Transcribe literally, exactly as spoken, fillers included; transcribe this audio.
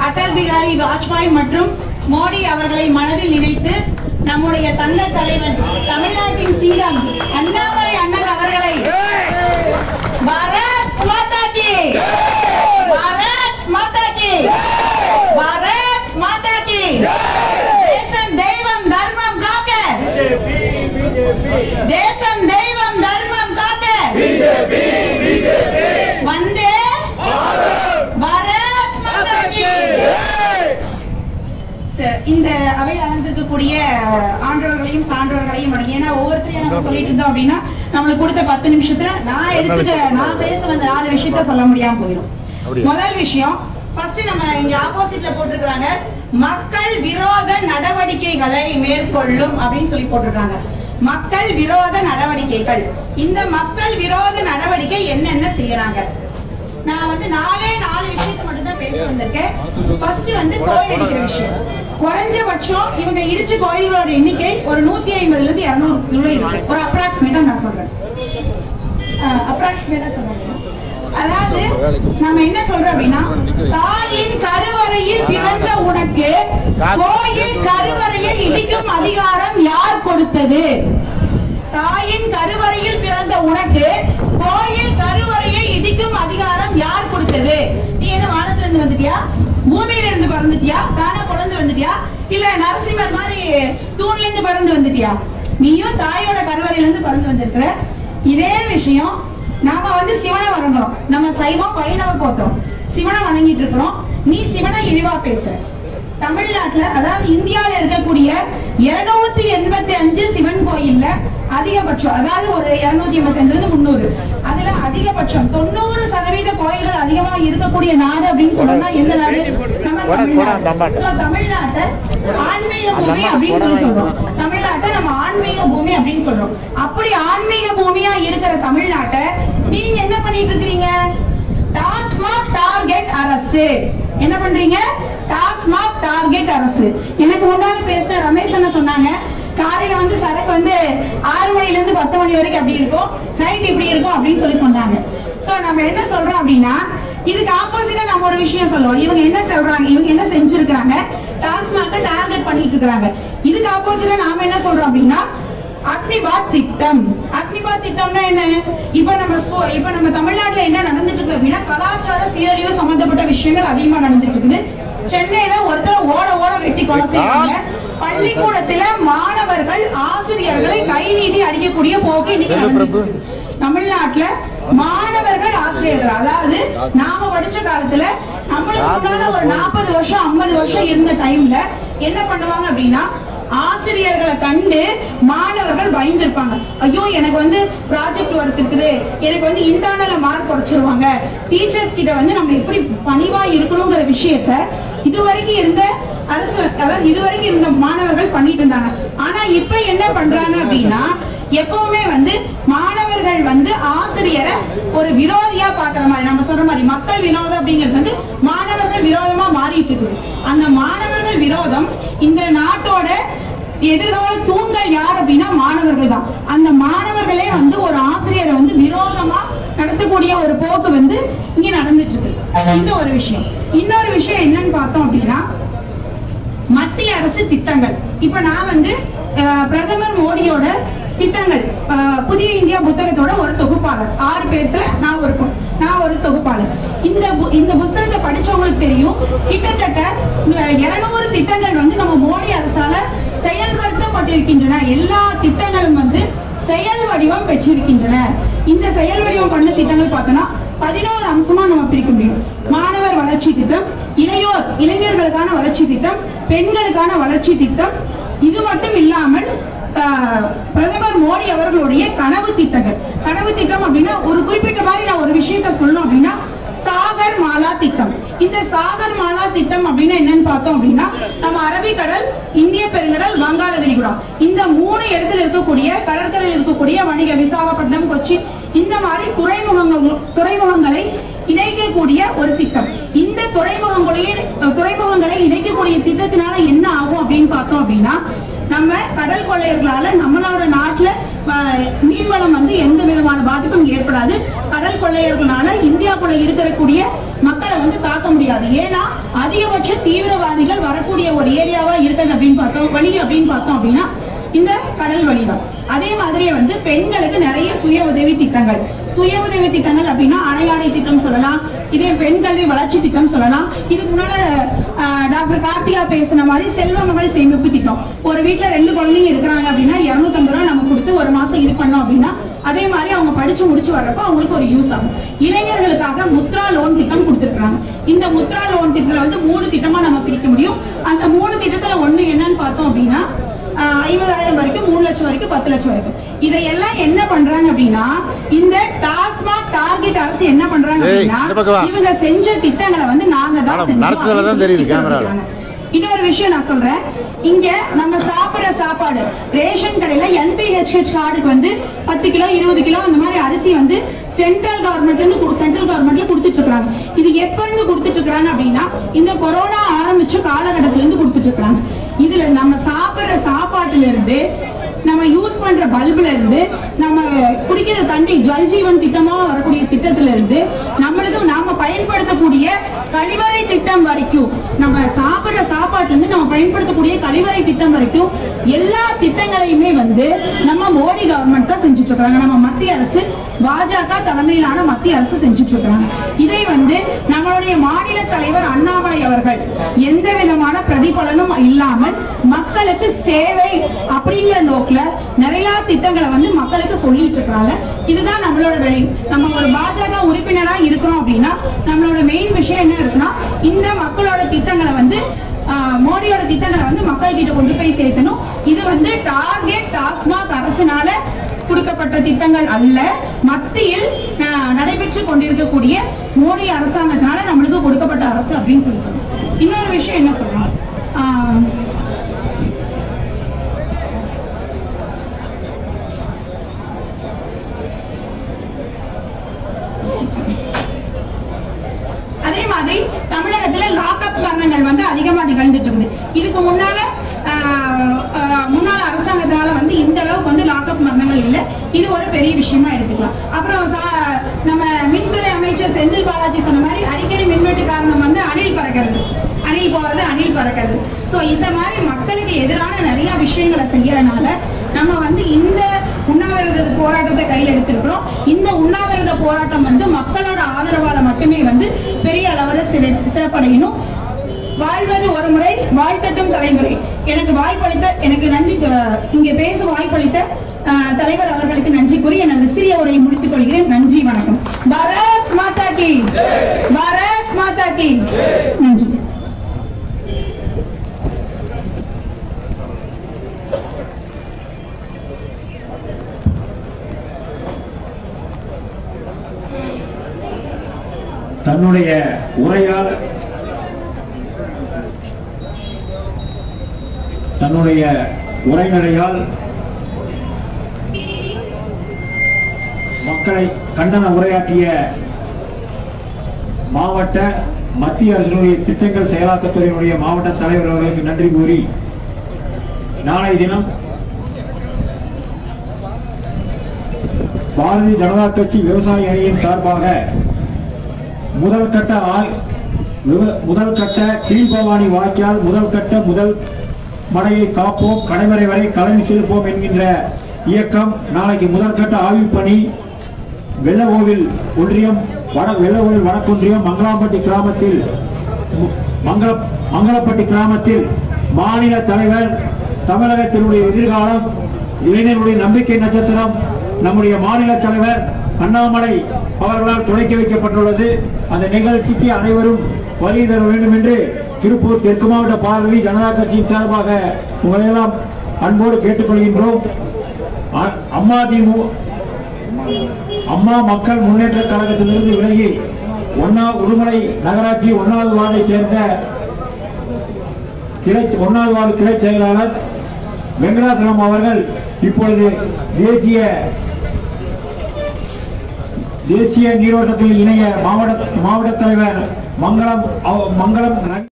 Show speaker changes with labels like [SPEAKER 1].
[SPEAKER 1] அடல் பிகாரி வாஜ்பாய் மற்றும் மோடி அவர்களை மனதில் நினைத்து நம்முடைய தங்க தலைவன் தமிழ்நாட்டின் சீரம் அண்ணாமலை அண்ணன் அவர்களை பாரத் மாதா கி பாரத் மாதா கி பாரத் மாதா கி தேசம் தெய்வம் தர்மம் காக்க தேசம் தெய்வம் தர்மம் காக்க வந்தே பாரத் மாதா கி. இந்த அவையில் அமர்ந்திருக்கக்கூடிய ஆண்டவர்களையும் சான்றோர்களையும் ஏன்னா ஒவ்வொருத்தரையும் நம்ம சொல்லிட்டு இருந்தோம் அப்படின்னா நம்மளுக்கு கொடுத்த பத்து நிமிஷத்துல நான் எடுத்துக்க நான் பேச வந்த நாலு விஷயத்த சொல்ல முடியாம போயிடும். முதல் விஷயம் ஃபர்ஸ்ட் நம்ம இங்க ஆப்போசிட்ல போட்டிருக்காங்க மக்கள் விரோத நடவடிக்கைகளை மேற்கொள்ளும் அப்படின்னு சொல்லி போட்டிருக்காங்க. மக்கள் விரோத நடவடிக்கைகள். இந்த மக்கள் விரோத நடவடிக்கை என்னென்ன செய்யறாங்க? நான் வந்து நாலே நாலு விஷயத்தை மட்டும் தான் பேச வந்திருக்கேன். ஃபர்ஸ்ட் வந்து கோயில் அடிக்கிற விஷயம். குறைஞ்சபட்சம் இவங்க இடிச்ச கோயில்களோட எண்ணிக்கை ஒரு நூத்தி ஐம்பதுல இருந்து இருநூறு இவ்வளவு இருக்கு. ஒரு அப்ராக்சிமேட்டா நான் சொல்றேன். அப்ராக்சிமேட்டா சொல்றேன். அதாவது நம்ம என்ன சொல்றோம் அப்படின்னா தாயின் கருவறையில் பிறந்த உனக்கு கோயில் கருவறையை இடிக்கும் அதிகாரம் யார் கொடுத்தது? தாயின் கருவறையில் பிறந்த உனக்கு கோயில் கருவறையை இடிக்கும் அதிகாரம் யார் கொடுத்தது? நீ என்ன வானத்துல இருந்து வந்துட்டியா? பூமியில இருந்து பறந்துட்டியா? தானே குழந்தை வந்துட்டியா? இல்ல நரசிம்மர் மாதிரி தூண்ல இருந்து பறந்து வந்துட்டியா? நீயும் தாயோட கருவறையில இருந்து பறந்து வந்திருக்கிற. இதே விஷயம் நாம வந்து சிவனை வணங்குறோம். நம்ம சைவம் வைணவ போத்தோம். சிவனை வணங்கிட்டு இருக்கிறோம். நீ சிவனை இழிவா பேசுற. தமிழ்நாட்டுல அதாவது இந்தியாவில இருக்கக்கூடிய இருநூத்தி எண்பத்தி அஞ்சு சிவன் கோயில்ல அதிகபட்சம் அதாவது ஒரு இருநூத்தி எண்பத்தி அஞ்சுல இருந்து முன்னூறு அதுல அதிகபட்சம் தொண்ணூறு சதவீத கோயில்கள் அதிகமா இருக்கக்கூடிய நாடு அப்படின்னு சொன்னா எந்த நாடு? நம்ம தமிழ்நாடு. தமிழ்நாட்டை ஆன்மீக பூமி அப்படின்னு சொல்லி சொல்றோம். தமிழ்நாட்டை நம்ம ஆன்மீக பூமி அப்படின்னு சொல்றோம். அப்படி ஆன்மீக பூமியா இருக்கிற தமிழ்நாட்டை நீங்க என்ன பண்ணிட்டு இருக்கீங்க? டாஸ்மாக் டார்கெட் அரசு. என்ன பண்றீங்க? டாஸ்மாக் டார்கெட் அரசு. எனக்கு முன்னாடி பேசுற ரமேஷ் என்ன சொன்னாங்க? காலையில வந்து சரக்கு வந்து ஆறு மணில இருந்து பத்து மணி வரைக்கும் அப்படி இருக்கும், நைட் இப்படி இருக்கும் அப்படின்னு சொல்லி சொன்னாங்க. சோ நம்ம என்ன சொல்றோம் அப்படின்னா இதுக்கு ஆப்போசிட்டா நம்ம ஒரு விஷயம் சொல்லுவோம். இவங்க என்ன சொல்றாங்க? இவங்க என்ன செஞ்சிருக்காங்க? டாஸ்மாக் டார்கெட் பண்ணிட்டு இருக்காங்க. இதுக்கு ஆப்போசிட்டா நாம என்ன சொல்றோம் அப்படின்னா அக்னிபாத் திட்டம். அக்னிபாத் திட்டம்னா என்ன? இப்ப நம்ம இப்ப நம்ம தமிழ்நாட்டுல என்ன நடந்துட்டு இருக்கு அப்படின்னா கலாச்சார சீரழிவு சம்பந்தப்பட்ட விஷயங்கள் அதிகமா நடந்துட்டு இருக்குது. சென்னையில ஒருத்தர் ஓட ஓட வெட்டி கொலை செய்யறாங்க. பள்ளிக்கூடத்துல மாணவர்கள் ஆசிரியர்களை கை நீட்டி அடிக்கக்கூடிய போக்கு இன்னைக்கு தமிழ்நாட்டுல மாணவர்கள் ஆசிரியர்கள். அதாவது நாம படிச்ச காலத்துல நம்மளுக்கு முன்னால ஒரு நாற்பது வருஷம் ஐம்பது வருஷம் இருந்த டைம்ல என்ன பண்ணுவாங்க அப்படின்னா ஆசிரியர்களை கண்டு மாணவர்கள் பயந்துருப்பாங்க. ஐயோ எனக்கு வந்து ப்ராஜெக்ட் ஒர்க் இருக்குது, எனக்கு வந்து இன்டர்னல்ல மார்க் குறைச்சிருவாங்க, டீச்சர்ஸ் கிட்ட வந்து நம்ம எப்படி பணிவா இருக்கணுங்கிற விஷயத்த இதுவரைக்கும் இருந்த அரசு அதாவது இதுவரைக்கும் இருந்த மாணவர்கள் பண்ணிட்டு இருந்தாங்க. ஆனா இப்ப என்ன பண்றாங்க அப்படின்னா எப்பவுமே வந்து மாணவர்கள் வந்து ஆசிரியரை ஒரு விரோதியா பாக்குற மாதிரி நம்ம சொல்ற மாதிரி மக்கள் விரோதம் அப்படிங்கிறது வந்து மாணவர்கள் விரோதமா மாறிட்டு இருக்குது. அந்த மாணவர்கள் விரோதம் இந்த நாட்டோட எதிர்கால தூண்கள் யார் அப்படின்னா மாணவர்கள் தான். அந்த மாணவர்களே வந்து ஒரு ஆசிரியரை வந்து விரோதமா நடத்தக்கூடிய ஒரு போக்கு வந்து இங்க நடந்துட்டு இருக்கு. இந்த ஒரு விஷயம். இன்னொரு விஷயம் என்னன்னு பார்த்தோம் அப்படின்னா மத்திய அரசு திட்டங்கள். இப்ப நான் வந்து பிரதமர் மோடியோட திட்டங்கள் புதிய இந்தியா புத்தகத்தோட ஒரு தொகுப்பாளர். ஆறு பேர்த்துல நான் ஒரு நான் ஒரு தொகுப்பாளர். இந்த இந்த புத்தகத்தை படிச்சவங்களுக்கு தெரியும் கிட்டத்தட்ட இருநூறு திட்டங்கள் வந்து நம்ம மோடி அரசால செயல்படுத்தப்பட்டிருக்கின்றன. எல்லா திட்டங்களும் வந்து செயல் வடிவம் பெற்றிருக்கின்றன. இந்த செயல் வடிவம் பண்ண திட்டங்கள் பார்த்தோம்னா பதினோரு அம்சமா நம்ம பிரிக்க முடியும். மாணவர் வளர்ச்சி திட்டம், இளையோர் இளைஞர்களுக்கான வளர்ச்சி திட்டம், பெண்களுக்கான வளர்ச்சி திட்டம். இது மட்டும் இல்லாமல் பிரதமர் மோடி அவர்களுடைய கனவு திட்டங்கள். கனவு திட்டம் அப்படின்னா ஒரு குறிப்பிட்ட மாதிரி நான் ஒரு விஷயத்த சொல்லணும் அப்படின்னா சாகர் மாலா திட்டம். இந்த சாகர் மாலா திட்டம் அப்படின்னா என்னன்னு பார்த்தோம் அப்படின்னா நம்ம அரபிக்கடல், இந்திய பெருங்கடல், வங்காள விரிகுடா இந்த மூணு இடத்துல இருக்கக்கூடிய கடற்கரையில் இருக்கக்கூடிய வணிக விசாகப்பட்டினம், கொச்சி இந்த மாதிரி துறைமுகங்கள் துறைமுகங்களை இணைக்கக்கூடிய ஒரு திட்டம். இந்த துறைமுகங்களையே துறைமுகங்களை இணைக்கக்கூடிய திட்டத்தினால என்ன ஆகும் அப்படின்னு பார்த்தோம் அப்படின்னா நம்ம கடல் கொள்ளையர்களால நம்மளோட நாட்டுல மீன்வளம் வந்து எந்த விதமான பாதிப்பும் ஏற்படாது. கடல் கொள்ளை கொள்ளையர்களால இந்தியாக்குள்ள இருக்கக்கூடிய மக்களை வந்து தாக்க முடியாது. ஏன்னா அதிகபட்ச தீவிரவாதிகள் வரக்கூடிய ஒரு ஏரியாவா இருக்கு அப்படின்னு பார்த்தோம், வழி அப்படின்னு பார்த்தோம் அப்படின்னா இந்த கடல் வழிதான். அதே மாதிரியே வந்து பெண்களுக்கு நிறைய சுய உதவி திட்டங்கள் சுய உதவி திட்டங்கள் அப்படின்னா அணையாடை திட்டம் சொல்லலாம், இதே பெண் கல்வி வளர்ச்சி திட்டம் சொல்லலாம். இதுக்கு முன்னால டாக்டர் கார்த்திகா பேசின மாதிரி செல்வ மகள் சேமிப்பு திட்டம். ஒரு வீட்டுல ரெண்டு குழந்தைங்க இருக்கிறாங்க அப்படின்னா இருநூத்தி ஐம்பது ரூபாய் நம்ம கொடுத்து ஒரு மாசம் இது பண்ணோம் அப்படின்னா அதே மாதிரி அவங்க படிச்சு முடிச்சு வர்றப்போ அவங்களுக்கு ஒரு யூஸ் ஆகும். இளைஞர்களுக்காக முத்ரா லோன் திட்டம் கொடுத்திருக்காங்க. இந்த முத்ரா லோன் திட்டத்துல வந்து மூணு திட்டமா நம்ம பிரிக்க முடியும். அந்த மூணு திட்டத்துல ஒண்ணு என்னன்னு பார்த்தோம் அப்படின்னா ஐம்பதாயிரம் வரைக்கும், மூணு லட்சம் வரைக்கும், பத்து லட்சம் வரைக்கும். இதையெல்லாம் என்ன பண்றாங்க அப்படின்னா இந்த டாஸ்மாக் டார்கெட் அரசு என்ன பண்றாங்க அப்படின்னா இவங்க செஞ்ச திட்டங்களை வந்து நாங்க தான் செஞ்சோம். இன்னொரு விஷயம் நான் சொல்றேன், இங்க நம்ம சாப்பிடுற சாப்பாடு ரேஷன் கடையில என் பி ஹெச் ஹெச் கார்டுக்கு வந்து பத்து கிலோ இருபது கிலோ அந்த மாதிரி அரிசி வந்து சென்ட்ரல் கவர்மெண்ட்ல இருந்து சென்ட்ரல் கவர்மெண்ட்ல கொடுத்துட்டு இருக்காங்க. இது எப்ப இருந்து கொடுத்துட்டு இருக்காங்க அப்படின்னா இந்த கொரோனா ஆரம்பிச்ச காலகட்டத்தில இருந்து கொடுத்துட்டு இருக்காங்க. இதுல நம்ம சாப்பிடுற சாப்பாட்டுல இருந்து நம்ம யூஸ் பண்ற பல்புல இருந்து நம்ம குடிக்கிற தண்ணி ஜல் ஜீவன் திட்டமா வரக்கூடிய திட்டத்துல இருந்து நம்மளுக்கு நாம பயன்படுத்தக்கூடிய கழிவறை திட்டம் வரைக்கும், நம்ம சாப்பிடுற சாப்பாட்டுல இருந்து நம்ம பயன்படுத்தக்கூடிய கழிவறை திட்டம் வரைக்கும் எல்லா திட்டங்களையுமே வந்து நம்ம மோடி கவர்மெண்ட் தான் செஞ்சுட்டு இருக்காங்க. நம்ம மத்திய அரசு பாஜக தலைமையிலான மத்திய அரசு செஞ்சுட்டு இருக்காங்க. இதை வந்து நம்மளுடைய மாநில தலைவர் அண்ணாமலை அவர்கள் எந்த விதமான பிரதிபலனும் இல்லாமல் மக்களுக்கு சேவை அப்படிங்கிற நோக்கில நிறைய திட்டங்களை வந்து மக்களுக்கு சொல்லிட்டு இருக்காங்க. இதுதான் நம்மளோட வேலை. நம்ம ஒரு பாஜக உறுப்பினரா இருக்கிறோம் அப்படின்னா நம்மளோட மெயின் விஷயம் என்ன இருக்குன்னா இந்த மக்களோட திட்டங்களை வந்து மோடியோட திட்டங்களை வந்து மக்கள் கிட்ட கொண்டு போய் சேர்க்கணும். இது வந்து டார்கெட் டாஸ்மாக் அரசினால கொடுக்கப்பட்ட திட்டங்கள் அல்ல, மத்தியில் நடைபெற்று கொண்டிருக்கக்கூடிய மோடி அரசாங்கத்தினால நம்மளுக்கு கொடுக்கப்பட்ட அரசு அப்படின்னு சொல்லி சொல்றோம். இன்னொரு விஷயம் என்ன சொல்றோம், அதே மாதிரி தமிழகத்தில் லாக்அப் மரணங்கள் வந்து அதிகமா நிகழ்ந்துட்டு இருக்குது. இதுக்கு முன்னால முன்னாள் அரசாங்கத்தினால வந்து இந்த அளவுக்கு வந்து லாக்அப் மரணங்கள் இல்ல. இது ஒரு பெரிய விஷயமா எடுத்துக்கலாம். அப்புறம் நம்ம மின்துறை அமைச்சர் செந்தில் பாலாஜி சொன்ன மாதிரி அடிக்கடி மின்வெட்டு காரணம் வந்து அணில் பறக்கிறது, அணில் போறது அணில் பறக்கிறது. சோ இந்த மாதிரி மக்களுக்கு எதிரான நிறைய விஷயங்களை செய்யறதுனால நம்ம வந்து இந்த உண்ணாவிரத போராட்டத்தை கையில் எடுத்திருக்கிறோம். இந்த உண்ணாவிரத போராட்டம் வந்து மக்களோட ஆதரவால மட்டுமே வந்து பெரிய அளவில் சிறப்படையணும். வாழ்வது ஒரு முறை, வாழ்த்தட்டும் தலைமுறை. எனக்கு வாய்ப்பளித்த எனக்கு நன்றி, இங்க பேச வாய்ப்பளித்த தலைவர் அவர்களுக்கு நன்றி கூறி எனது சிறிய உரையை முடித்துக் கொள்கிறேன். நன்றி, வணக்கம். பாரத் மாதா கி, பாரத் மாதா கி. நன்றி.
[SPEAKER 2] தன்னுடைய உரையால் தன்னுடைய உரைநடையால் மக்களை கண்டன உரையாற்றிய மாவட்ட மத்திய அரசினுடைய திட்டங்கள் செயலாக்கத்துறையினுடைய மாவட்ட தலைவர் அவர்களுக்கு நன்றி கூறி நாளை தினம் பாரதிய ஜனதா கட்சி விவசாய அணியின் சார்பாக முதல் கட்ட முதல் கட்ட கீழ்பவானி வாய்க்கால் முதல் கட்ட முதல் மடையை காப்போம், கடைமடை வரை கலந்து செலுப்போம் என்கின்ற இயக்கம் நாளைக்கு முதற்கட்ட ஆய்வு பணி வெள்ளகோவில் ஒன்றியம் வட வெள்ளகோவில் வடக்கொன்றியம் மங்களாம்பட்டி கிராமத்தில் மங்கள மங்களப்பட்டி கிராமத்தில் மாநில தலைவர், தமிழகத்தினுடைய எதிர்காலம், இளைஞர்களுடைய நம்பிக்கை நட்சத்திரம் நம்முடைய மாநில தலைவர் அண்ணாமலை அவர்களால் தொடங்கி வைக்கப்பட்டுள்ளது. அந்த நிகழ்ச்சிக்கு அனைவரும் வருகை தர வேண்டும் என்று திருப்பூர் தெற்கு மாவட்ட பாரதிய ஜனதா கட்சியின் சார்பாக உங்களையெல்லாம் அன்போடு கேட்டுக்கொள்கின்றோம். அம்மா திமுக அம்மா மக்கள் முன்னேற்ற கழகத்திலிருந்து விலகி ஒன்னா உடுமலை நகராட்சி ஒன்னாவது வார்டை சேர்ந்த கிளை ஒன்னாவது வார்டு கிளை செயலாளர் வெங்கடாசலம் அவர்கள் இப்பொழுது தேசிய தேசிய நீரோட்டத்தில் இணைய மாவட்ட மாவட்ட தலைவர் மங்களம் மங்களம்